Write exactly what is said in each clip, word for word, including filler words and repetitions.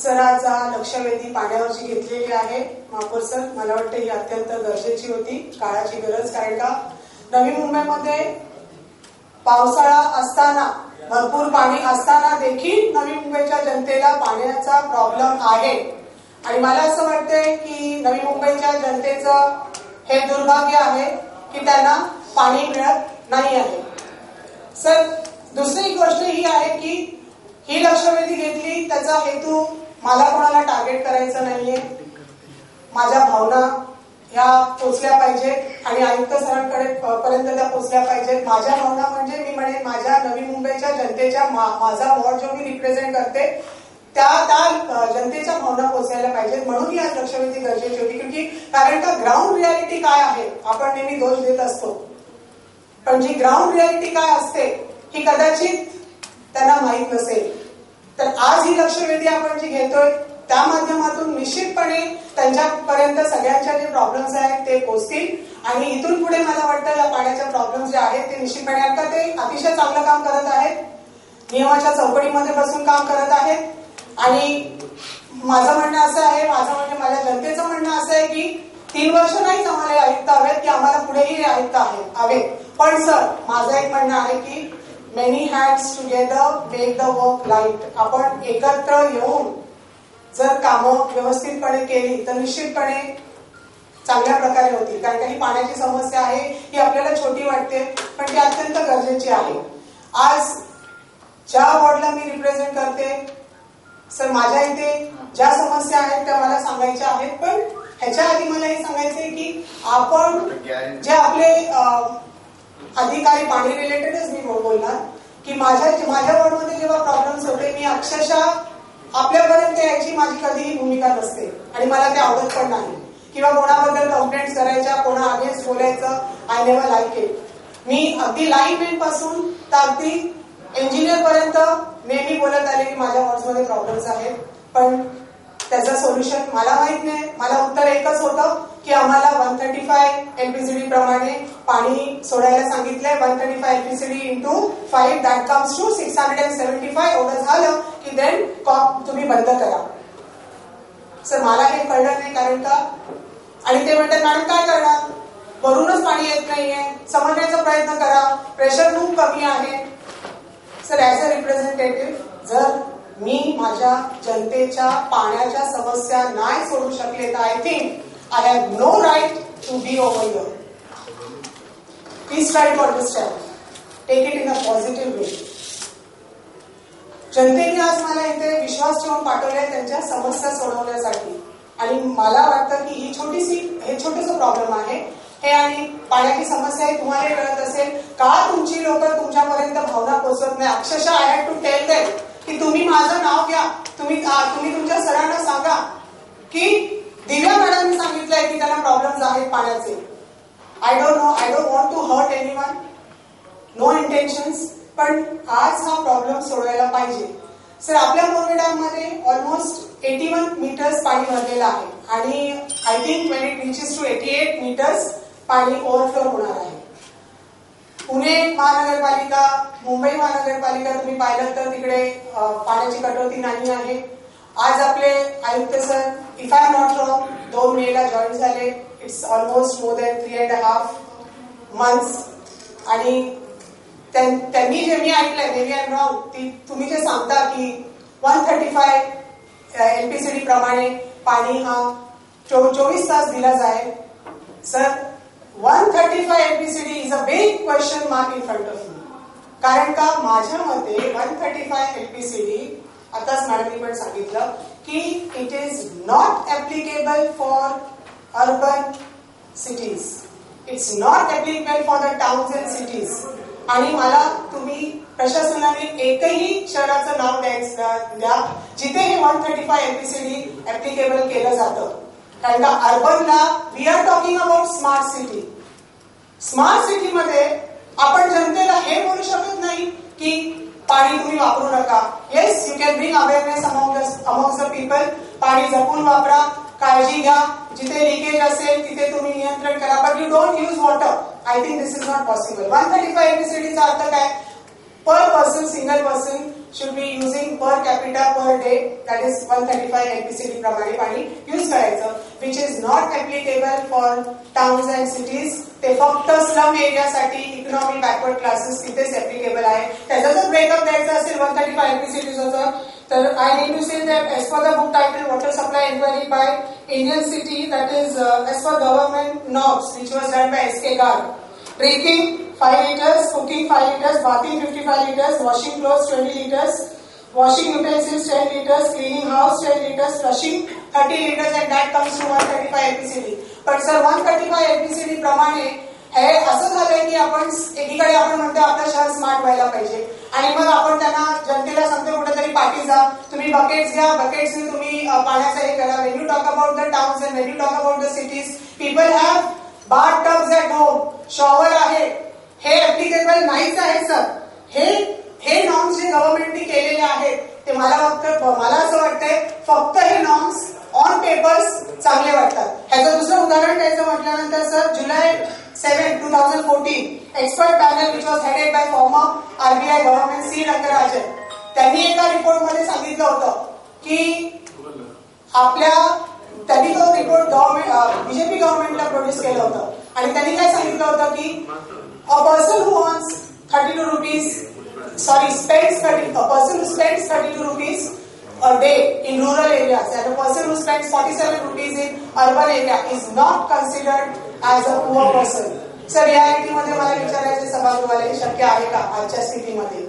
सराचा लक्षवेधी पाण्यावरची घेतलेली आहे. महापौर सर, मला वाटतं ही अत्यंत गरजेची होती, काळाची गरज. कारण का नवी मुंबईमध्ये पावसाळा असताना, भरपूर पाणी असताना देखील नवी मुंबईच्या जनतेला पाण्याचा प्रॉब्लेम आहे. आणि मला असं वाटतंय की नवी मुंबईच्या जनतेचं हे दुर्भाग्य आहे की त्यांना पाणी मिळत नाही आहे. सर, दुसरी गोष्ट ही आहे की ही लक्षवेधी घेतली, त्याचा हेतू मला कोणाला टार्गेट करायचं नाहीये. माझ्या भावना ह्या पोचल्या पाहिजेत आणि आयुक्त सरांकडे पर्यंत त्या पोचल्या पाहिजेत. माझ्या भावना म्हणजे मी म्हणेन माझ्या नवी मुंबईच्या जनतेच्या, माझा वॉर्ड जो मी रिप्रेझेंट करते त्या त्या जनतेच्या भावना पोचायला पाहिजेत. म्हणून ही आज लक्षवेधी गरजेची होती. क्योंकि कारण का ग्राउंड रियालिटी काय आहे, आपण नेहमी दोष देत असतो, पण जी ग्राउंड रियालिटी काय असते ही कदाचित त्यांना माहीत नसेल. तर आज ही लक्षवेधी आपण जी घेतोय त्या माध्यमातून निश्चितपणे त्यांच्यापर्यंत सगळ्यांच्या जे प्रॉब्लेम्स आहेत ते पोहोचतील. आणि इथून पुढे मला वाटतं या पाण्याच्या प्रॉब्लेम्स जे आहेत ते निश्चितपणे, आता ते अतिशय चांगलं काम करत आहेत, नियमाच्या चौकटीमध्ये बसून काम करत आहेत. आणि माझं म्हणणं असं आहे, माझं म्हणजे माझ्या जनतेचं म्हणणं असं आहे की तीन वर्ष नाहीच आम्हाला आयुक्त हवेत, की आम्हाला पुढेही हे आयुक्त हवेत. पण सर, माझं एक म्हणणं आहे की many hands together make the work light. आपण एकत्र येऊन जर कामं व्यवस्थितपणे केली तर निश्चितपणे चांगल्या प्रकारे होतील. कारण का ही पाण्याची समस्या आहे, ही आपल्याला छोटी वाटते पण ती अत्यंत गरजेची आहे. आज ज्या वॉर्डला मी रिप्रेझेंट करते सर, माझ्या इथे ज्या समस्या आहेत त्या मला सांगायच्या आहेत. पण ह्याच्या आधी मला हे सांगायचंय की आपण जे आपले अधिकारी, पाणी रिलेटेडच मी बोलणार की माझ्या माझ्या वॉर्डमध्ये जेव्हा प्रॉब्लेम्स होते, मी अक्षरशः आपल्यापर्यंत यायची माझी कधीही भूमिका नसते आणि मला ते आवडत पण नाही. किंवा कोणाबद्दल कंप्लेंट्स करायच्या, कोणा अगेन्स्ट बोलायचं, आय नेव्हर लाईक इट. मी अगदी लाईन पासून तर अगदी इंजिनियर पर्यंत नेहमी बोलत आले की माझ्या वॉर्ड्समध्ये प्रॉब्लेम्स आहेत, पण त्याचं सोल्युशन मला माहित नाही. मला उत्तर एकच होतं की आम्हाला वन थर्टी फाय एलपीसीडी प्रमाणे पाणी सोडायला सांगितलंय. One thirty five LPCD into five that comes to six hundred and seventy five. एवढं झालं की देन कॉक तुम्ही बंद करा. सर, मला हे कळलं नाही. कारण का, आणि ते म्हणतात मॅडम काय करणार, वरूनच पाणी येत नाहीये, समजण्याचा प्रयत्न करा, प्रेशर खूप कमी आहे. सर, ऍज अ रिप्रेझेंटेटिव्ह जर मी माझ्या जनतेच्या पाण्याच्या समस्या नाही सोडू शकले तर I think I have no right to be over here. Please try to understand, take it in a positive way. जनतेने आज मला इथे विश्वास ठेवून पाठवलाय त्यांच्या समस्या सोडवण्यासाठी. आणि मला वाटतं की ही छोटीशी हे छोटंसं प्रॉब्लेम आहे हे, आणि पाण्याची समस्या आहे, तुम्हाला कळत असेल का तुमची लोक तुमच्यापर्यंत भावना पोहोचत नाही. अक्षरशः I had to tell them की तुम्ही माझं नाव घ्या, तुम्ही तुम्ही तुमच्या सरांना सांगा की दिव्या मॅडमने सांगितलंय की त्यांना प्रॉब्लेम्स आहेत पाण्याचे. I don't know, I don't want to hurt anyone, no intentions, पण आज हा प्रॉब्लेम सोडवायला पाहिजे. सर, आपल्या मोरवे डॅम मध्ये ऑलमोस्ट एटी वन मीटर्स पाणी भरलेलं आहे आणि I think when it reaches to eighty eight metres पाणी ओव्हरफ्लो होणार आहे. पुणे महानगरपालिका, मुंबई महानगरपालिका तुम्ही पाहिलं तर तिकडे पाण्याची कटौती नाही आहे. आज आपले आयुक्त sir, if I am not wrong, दोन मेला जॉईन झाले. It's almost more than three and half months. आणि त्यांनी जे मी ऐकलंय, मेबी आय एम रॉंग, ती तुम्ही जे सांगता की वन थर्टी फाय एलपीसीडी प्रमाणे पाणी हा चोवीस तास दिला जाईल. Sir, one thirty five LPCD is a big question mark in front of me. कारण का माझ्या मते वन थर्टी फाय एलपीसीडी, आताच मॅडमनी पण सांगितलं की it is not applicable for urban cities, it's not applicable for the towns and cities. आणि मला तुम्ही प्रशासनाने एकही शहराचं नाव द्यायचं द्या जिथे हे one thirty five LPCD applicable केलं जातं. कारण का अर्बनला we are talking about smart city. Smart सिटीमध्ये आपण जनतेला हे बोलू शकत नाही की पाणी तुम्ही वापरू नका. Yes, you can bring awareness among the among the people. पाणी जपून वापरा, काळजी घ्या, जिथे लिकेज असेल तिथे तुम्ही नियंत्रण करा, but you don't use water. I think this is not possible. One thirty five एलपीसीडीचा अर्थ काय, per person, single person should be using per capita per day, that is one thirty-five L P C D प्रमाणे पाणी use करायचं, which is not applicable for towns and cities. ते फक्त slum एरियासाठी economy backward classes तिथेच applicable आहे. त्याचा जर ब्रेकअप द्यायचा असेल वन थर्टी फाय एलपीसीडीचा, तर I need to say that as per the book title water supply enquiry by Indian city, that is as per government norms which was done by S K guard. Drinking five liters, cooking five liters, bathing fifty-five liters, washing clothes twenty liters, washing utensils ten liters, cleaning house ten liters, flushing thirty liters, and that comes to one thirty-five L P C D. पण sir one thirty-five L P C D प्रमाणे हे असं झालंय की आपण एकीकडे आपण म्हणतो आपलं शहर स्मार्ट व्हायला पाहिजे आणि मग आपण त्यांना जनतेला सांगतो कुठेतरी पाठी जा, तुम्ही बकेट्स घ्या, बकेट्सने तुम्ही पाण्याचं हे करा. When you talk about the towns and when you talk about the cities, people have bath tubs at home, shower आहे, हे ऍप्लिकेबल नाहीच आहे सर. हे हे नॉर्म्स जे गव्हर्नमेंटने केलेले आहेत ते मला फक्त मला असं वाटतंय फक्त हे नॉर्म्स ऑन पेपर्स चांगले वाटतात. ह्याचं दुसरं उदाहरण द्यायचं म्हटल्यानंतर sir July seven two thousand fourteen expert panel which was headed by former RBI government C Rangarajan, त्यांनी एका रिपोर्टमध्ये सांगितलं होतं की आपल्या त्यांनी तो रिपोर्ट गव्हर्नमेंट बीजेपी गव्हर्नमेंटला प्रोड्यूस केलं होतं आणि त्यांनी काय सांगितलं होतं की a person who earns thirty two rupees sorry spends thirty a person who spends thirty two rupees a day in rural areas and a person who spends forty-seven rupees in urban area is not considered as a poor person. Sir reality मध्ये मला विचारायचे सभागृहाला शक्य आहे का आजच्या स्थितीमध्ये?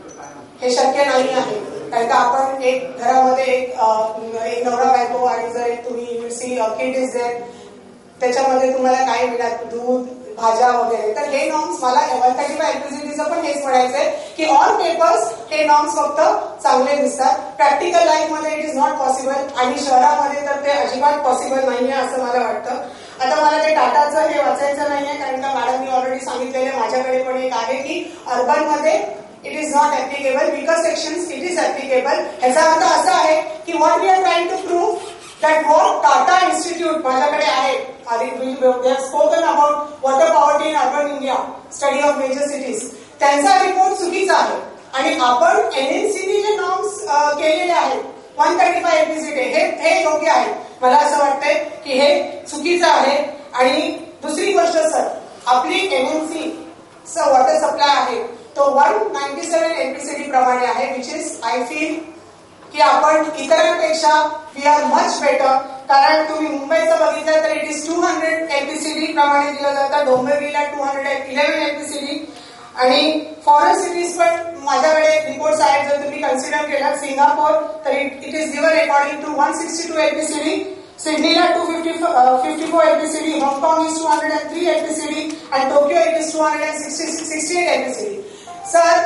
हे शक्य नाही आहे, कारण का आपण एक घरामध्ये एक एक नवरा बायको आणि जर एक तुम्ही you see kid is there, त्याच्यामध्ये तुम्हाला काय मिळणार, दूध भाज्या वगैरे. तर हे नॉर्म्स मला वन थर्टी फाय एलपीसीडीचं पण हेच म्हणायचंय की ऑन पेपर्स हे नॉर्म्स फक्त चांगले दिसतात, प्रॅक्टिकल लाईफ मध्ये इट इज नॉट पॉसिबल आणि शहरामध्ये तर ते अजिबात पॉसिबल नाहीये असं मला वाटतं. आता मला ते टाटाचं हे वाचायचं नाहीये कारण का मॅडमनी ऑलरेडी सांगितलेलं माझ्याकडे पण एक आहे की अर्बन मध्ये it is not applicable, weaker sections it is applicable. ह्याचा अर्थ असा आहे की what we are trying to prove that what Tata Institute माझ्याकडे आहे, they have spoken about water poverty in urban India, study of major cities, त्यांचा report चुकीचा आहे आणि आपण एनएनसीने जे नॉर्म्स केलेले आहेत वन थर्टी फाय एलपीसीडी हे हे योग्य आहे. मला असं वाटतंय की हे चुकीचं आहे. आणि दुसरी गोष्ट सर, आपली एनएनसी वॉटर सप्लाय आहे तो वन नाईन्टी सेव्हन एलपीसीडी प्रमाणे आहे, विच इज आय फील की आपण इतरांपेक्षा वी आर मच बेटर. कारण तुम्ही मुंबईचं बघितलं तर it is two hundred LPCD प्रमाणे दिलं जातं, डोंबिवलीला टू हंड्रेड इलेव्हन एलपीसीडी आणि फॉरेन सिटीज पण माझ्याकडे रिपोर्ट्स आहेत. जर तुम्ही कन्सिडर केलं सिंगापूर तर it it is given according to one sixty two LPCD, सिडनीला two fifty fifty four LPCD, हाँगकाँग is two hundred and three LPCD आणि Tokyo it is two hundred and sixty sixty eight LPCD. Sir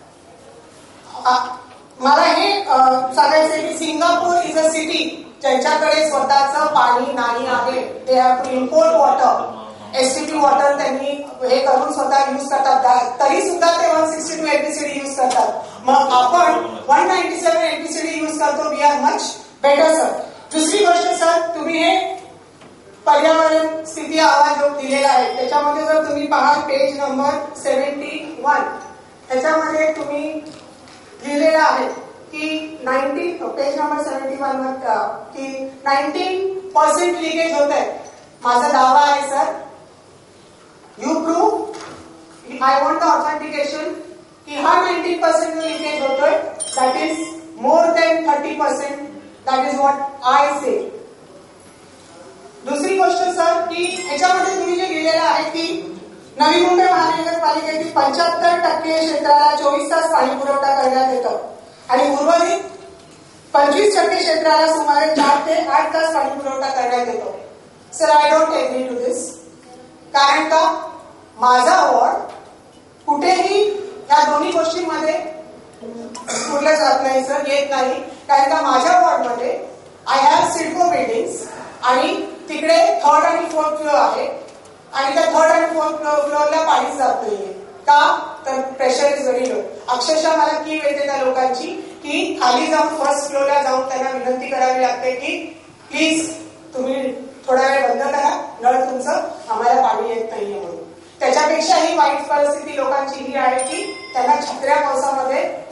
मला हे सांगायचंय की Singapore is a city ज्यांच्याकडे स्वतःचं पाणी नाही आहे, they have to import water, STP water त्यांनी हे करून स्वतः युज करतात, तरी सुद्धा ते one sixty two LPCD use करतात. मग आपण one ninety seven LPCD use करतो, we are much better sir. दुसरी गोष्ट सर, तुम्ही हे पर्यावरण स्थिती अहवाल जो दिलेला आहे त्याच्यामध्ये जर तुम्ही पाहाल पेज नंबर सेव्हन्टी वन, त्याच्यामध्ये तुम्ही लिहिलेलं आहे की nineteen page number seventy one वर की नाईन्टीन पर्सेंट लिकेज होत आहे. माझा दावा आहे sir, you prove, I want the authentication की हा नाईन्टीन पर्सेंट जो लिकेज होतोय that is more than thirty percent, that is what I say. दुसरी गोष्ट सर की ह्याच्यामध्ये तुम्ही जे लिहिलेलं आहे की नवी मुंबई महानगरपालिकेतील पंच्याहत्तर टक्के क्षेत्राला चोवीस तास पाणी पुरवठा करण्यात येतो आणि उर्वरित पंचवीस टक्के क्षेत्राला सुमारे चार ते आठ तास पाणी पुरवठा करण्यात येतो. Sir I don't agree to this. कारण का माझा वॉर्ड कुठेही या दोन्ही गोष्टींमध्ये कुठलं जात नाही सर, येत नाही. कारण का माझ्या वॉर्डमध्ये आय हॅव सिडको बिल्डिंग्स आणि तिकडे थर्ड आणि फोर्थ फ्लोअर आहे आणि त्या थर्ड आणि फोर्थ फ्लोअरला पाणीच जात नाहीये. का तर प्रेशर इज व्हेरी लो. अक्षरशः मला कीव येते त्या लोकांची की खाली जाऊन फर्स्ट फ्लोअरला जाऊन त्यांना विनंती करावी लागते की प्लीज तुम्ही थोडा वेळ बंद करा, नळ तुमचं, आम्हाला पाणी येत नाहीये म्हणून. त्याच्यापेक्षा ही वाईट परिस्थिती लोकांची ही आहे की त्यांना छत्र्या पावसामध्ये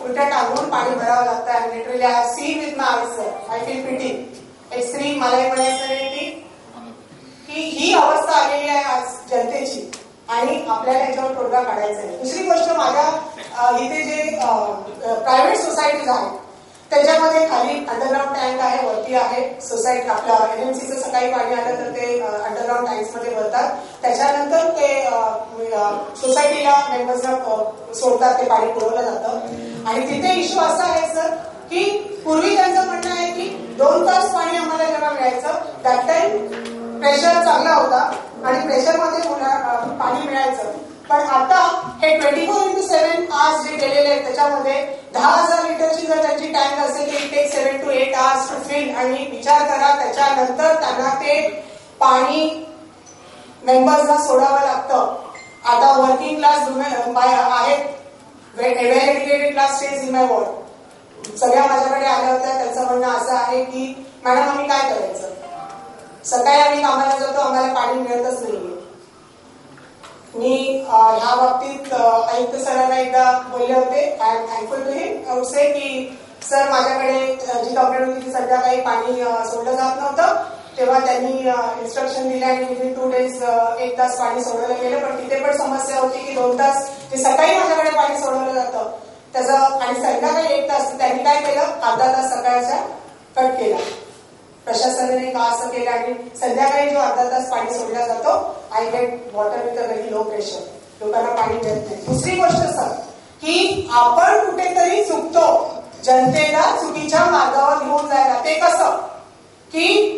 उलट्या टांगून पाणी भरावं लागतं. आणि literally I have seen with my eyes sir. I feel pity. एक स्त्री मलाही म्हणायचं नाही की की ही अवस्था आलेली आहे आज जनतेची आणि आपल्याला याच्यावर तोडगा काढायचा आहे. दुसरी गोष्ट, माझ्या इथे जे प्रायव्हेट सोसायटीज आहेत त्याच्यामध्ये खाली अंडरग्राऊंड टँक आहे, वरती आहे सोसायटी. आपल्या एनएमसीचं सकाळी पाणी आलं तर ते अंडरग्राऊंड टँक्स मध्ये भरतात. त्याच्यानंतर ते सोसायटीला मेंबर्सना सोडतात, ते पाणी पुरवलं जातं. आणि तिथे इश्यू असा आहे सर की पूर्वी त्यांचं म्हणणं आहे की दोन तास पाणी आम्हाला जेव्हा मिळायचं दॅट टाइम प्रेशर चांगला होता आणि प्रेशरमध्ये पाणी मिळायचं. पण आता हे twenty four into seven hours जे केलेले आहेत त्याच्यामध्ये दहा हजार लिटरची जर त्यांची टँक असेल तर it take seven to eight hours to fill. आणि विचार करा त्याच्यानंतर त्यांना ते पाणी मेंबर्सना सोडावं लागतं. आता वर्किंग क्लास आहेत, well educated class stays in my ward. सगळ्या माझ्याकडे आल्या होत्या. त्यांचं म्हणणं असं आहे की मॅडम आम्ही काय करायचं, सकाळी आम्ही कामाला जातो, आम्हाला पाणी मिळतच नाहीये. मी ह्या बाबतीत आयुक्त सरांना एकदा बोलले होते. I am thankful to him. I would say की सर माझ्याकडे जी कंप्लेंट होती ती संध्याकाळी पाणी सोडलं जात नव्हतं, तेव्हा त्यांनी इन्स्ट्रक्शन दिले आणि विदिन टू डेज एक तास पाणी सोडवलं गेलं. पण तिथे पण समस्या होती की दोन तास जे सकाळी माझ्याकडे पाणी सोडवलं जातं त्याचं आणि संध्याकाळी एक तास, त्यांनी काय केलं अर्धा तास सकाळचा कट केला. प्रशासनाने का असं केलं आणि संध्याकाळी जो अर्धा तास पाणी सोडला जातो I get water with a very low pressure. लोकांना पाणी मिळत नाही. दुसरी गोष्ट सर की आपण कुठेतरी चुकतो जनतेला चुकीच्या मार्गावर घेऊन जायला. ते कसं की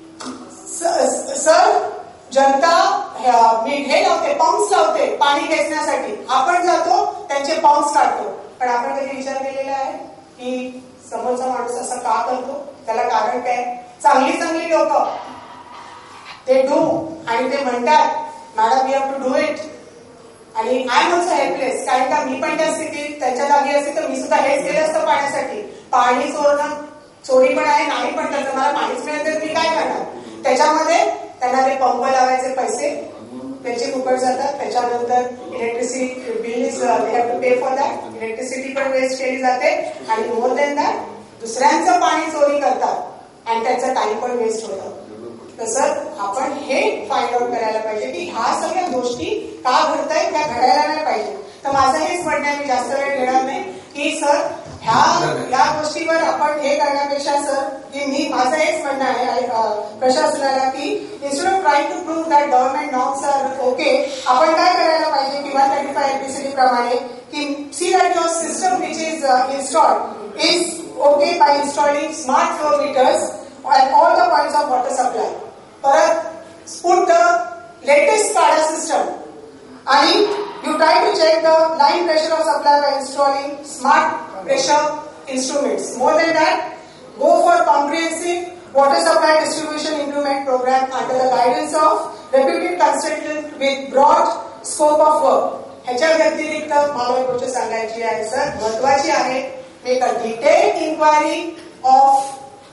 सर जनता हे लावते, पंप्स लावते पाणी खेचण्यासाठी. आपण जातो त्यांचे पंप्स काढतो. पण आपण कधी विचार केलेला आहे की समोरचा माणूस असं का करतो, त्याला कारण काय. चांगली चांगली लोक ते डू आणि ते म्हणतात madam you have to do it. आणि आय एम ऑल्सो हेल्पलेस, कारण का मी पण त्या स्थितीत त्यांच्या जागी असते तर मी सुद्धा हेच केलं असतं पाण्यासाठी. पाणी चोरणं चोरी पण आहे, नाही पण त्याचं मला पाणीच मिळत तर मी काय करणार. त्याच्यामध्ये त्यांना ते पंप लावायचे पैसे त्याचे फुकट जातात. त्याच्यानंतर electricity bill is they have to pay for that. Electricity पण वेस्ट केली जाते आणि मोर देन दॅट दुसऱ्यांचं पाणी चोरी करतात आणि त्याचा टाइम पण वेस्ट होतं. तसं आपण हे फाइंड आउट करायला पाहिजे की ह्या सगळ्या गोष्टी का घडतायत, त्या घडायला नाही पाहिजे. तर माझं हेच म्हणणं आहे, मी जास्त वेळ घेणार नाही की सर ह्या या गोष्टीवर आपण हे करण्यापेक्षा सर की मी माझं हेच म्हणणं आहे प्रशासनाला की instead of trying to prove that government norms are okay, आपण काय करायला पाहिजे की वन थर्टी फाय एलपीसीडी प्रमाणे की see that your system which is installed is okay by installing smart flow meters at all the points of water supply. परत put the latest SCADA system and you try to check the line pressure of supply by installing smart pressure instruments. More than that, go for comprehensive water supply distribution improvement program under the guidance of reputed consultant with broad scope of work. ह्याच्या व्यतिरिक्त मला एक गोष्ट सांगायची आहे sir, महत्वाची आहे. एक detail enquiry of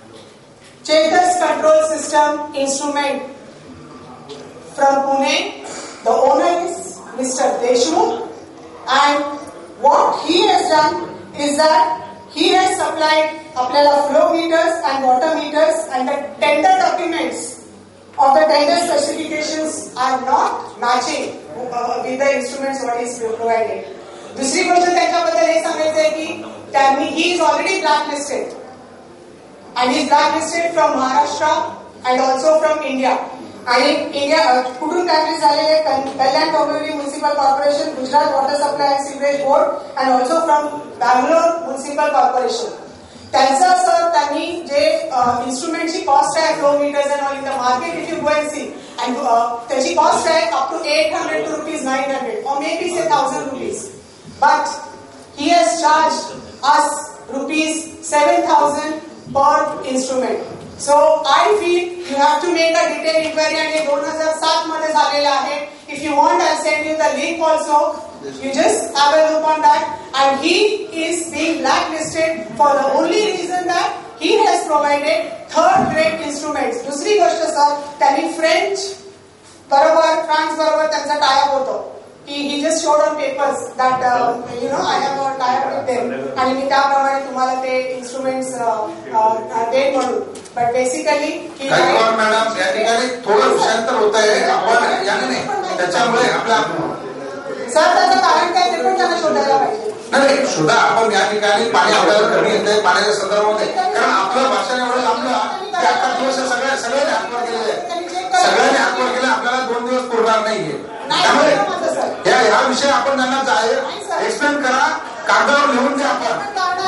Chetas control system instrument from Pune. The owner is Mister Deshmukh and what he has done is that he has supplied apnala flow meters and water meters and the tender documents of the tender specifications are not matching uh, with the instruments what is provided. दुसरी गोष्ट त्यांच्याबद्दल हे सांगायचं आहे की त्यांनी he is already blacklisted. And he is blacklisted from Maharashtra and also from India. And in India, कुठून blacklist झालेले Kalyan Dombivli municipal corporation, Gujarat water supply and sewerage board and also from Bangalore municipal corporation. त्यांचा सर त्यांनी जे इन्स्ट्रुमेंटची cost आहे flow meters and all in the market if you go and see and त्याची cost आहे up to eight hundred to rupees nine hundred और may be say thousand rupees. But he has charge us rupees seven thousand per instrument. So I feel you have to make a detailed inquiry and ये दोन हजार सात मध्ये झालेला आहे. If you want I'll send you the link also. You just have a look on that. And he is being blacklisted for the only reason that he has provided third grade instruments. दुसरी गोष्ट sir त्यांनी French बरोबर France बरोबर त्यांचा tie up होतो. की he just showed on papers that you know I have tie up with them आणि मी त्याप्रमाणे तुम्हाला ते इन्स्ट्रुमेंट्स देईन म्हणून. बट बेसिकली मॅडम या ठिकाणी थोडं विषयांतर होत आहे. आपण याने नाही त्याच्यामुळे आपल्या सर त्याचं कारण काय ते पण त्यांना शोधायला पाहिजे. नाही शोधा. आपण या ठिकाणी पाणी आपल्याला कमी येते पाण्याच्या संदर्भामध्ये कारण आपलं भाषण एवढं आपलं की अकरा दिवस सगळ्या सगळ्यांनी हातवर केलेले आहे. सगळ्यांनी हातवर केले आपल्याला दोन दिवस पुरणार नाहीये. त्यामुळे ह्या ह्या विषय आपण त्यांना जाहीर एक्सप्लेन करा. कागदावर लिहून द्या. आपण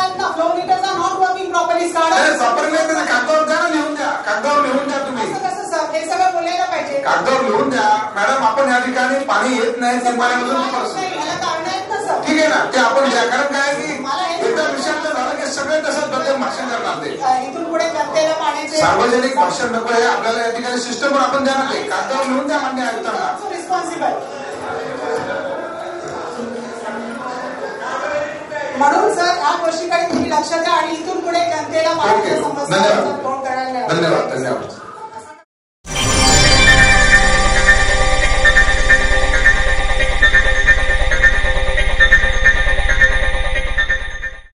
प्रॉपरली नाही कागदावर द्या ना लिहून द्या. कागदावर लिहून द्या तुम्ही हे सगळं बोलायला पाहिजे. कागदावर लिहून द्या. मॅडम आपण या ठिकाणी पाणी येत नाही ते पाण्यामधून ठीक आहे ना ते आपण द्या. कारण काय की एकदा विषयांतर झालं की सगळे तसंच बद्दल भाषण करणार ते इथून पुढे जनतेला पाण्याचे सार्वजनिक भाषण नको आहे आपल्याला या ठिकाणी सिस्टम पण आपण द्या ना ते कागदावर लिहून द्या मान्य आयुक्तांना रिस्पॉन्सिबल. म्हणून सर ह्या गोष्टीकडे तुम्ही लक्ष द्या आणि इथून पुढे जनतेला पाण्याच्या समस्या